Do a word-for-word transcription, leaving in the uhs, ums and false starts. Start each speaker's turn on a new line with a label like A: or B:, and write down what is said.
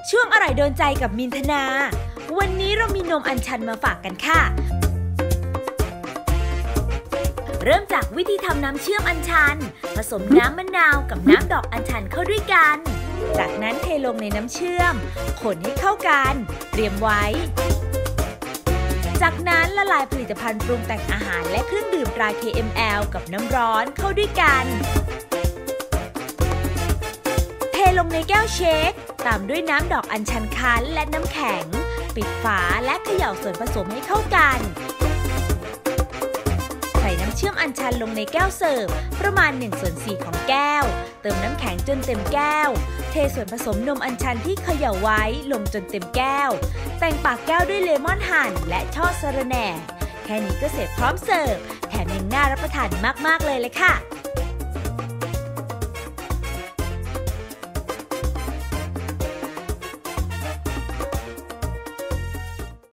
A: ช่วงอร่อยโดนใจกับมินธนา วันนี้เรามีนมอัญชันมาฝากกันค่ะเริ่มจากวิธีทำน้ำเชื่อมอัญชันผสมน้ำมะนาวกับน้ำดอกอัญชันเข้าด้วยกันจากนั้นเทลงในน้ำเชื่อมคนให้เข้ากันเตรียมไว้จากนั้นละลายผลิตภัณฑ์ปรุงแต่งอาหารและเครื่องดื่มตรา เค เอ็ม แอล กับน้ำร้อนเข้าด้วยกันเทลงในแก้วเชคตามด้วยน้ำดอกอัญชันคั้นและน้ำแข็งปิดฝาและเขย่าส่วนผสมให้เข้ากันใส่น้ำเชื่อมอัญชันลงในแก้วเสิร์ฟประมาณหนึ่งส่วนสี่ของแก้วเติมน้ำแข็งจนเต็มแก้วเทส่วนผสมนมอัญชันที่เขย่าไว้ลงจนเต็มแก้วแต่งปากแก้วด้วยเลมอนหั่นและช่อสะระแหน่แค่นี้ก็เสร็จพร้อมเสิร์ฟแถมยังน่ารับประทานมากๆเลยเลยค่ะ